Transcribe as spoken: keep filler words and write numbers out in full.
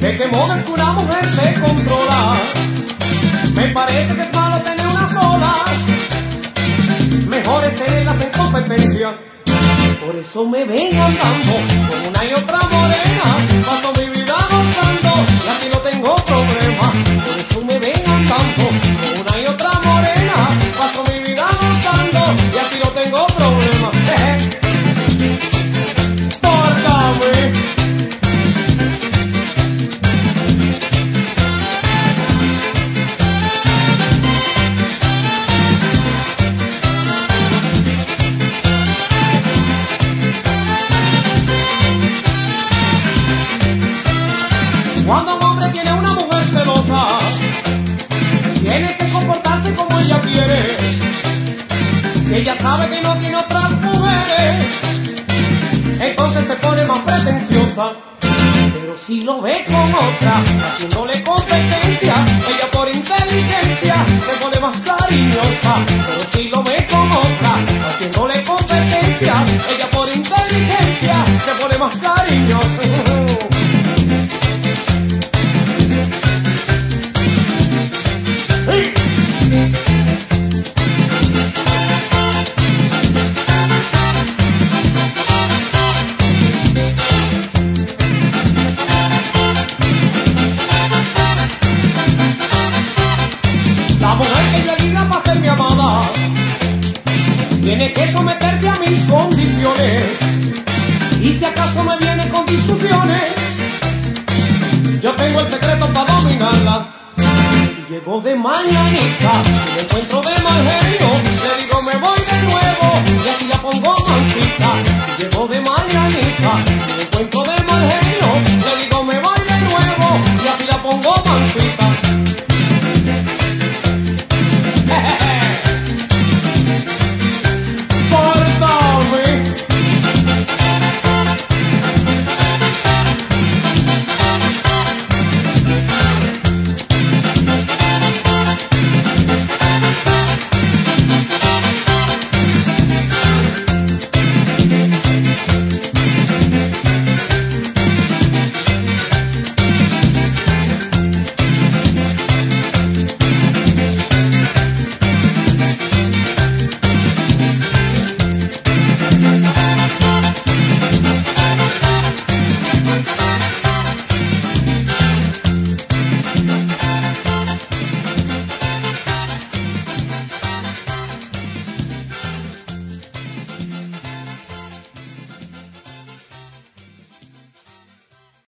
De qué modo es que una mujer se controla. Me parece que es malo tener una sola. Mejor es tenerlas en competencia. Por eso me ven andando con una y otra morena. Paso mi vida gozando y así no tengo problema. Por eso me ven andando con una y otra morena. Paso mi vida gozando y así no tengo problema. Pórtame. Cuando un hombre tiene una mujer celosa, tiene que comportarse como ella quiere. Si ella sabe que no tiene otras mujeres, entonces se pone más pretenciosa. Pero si lo ve con otra, haciéndole competencia, ella por inteligencia se pone más cariñosa. Pero si lo ve con otra, haciéndole competencia, ella por inteligencia se pone más cariñosa. La mujer que yo elija para ser mi amada tiene que someterse a mis condiciones. Y si acaso me viene con discusiones, yo tengo el secreto para dominarla. Si llego de mañanita y me encuentro de mal genio, le digo me voy de nuevo y así la pongo más.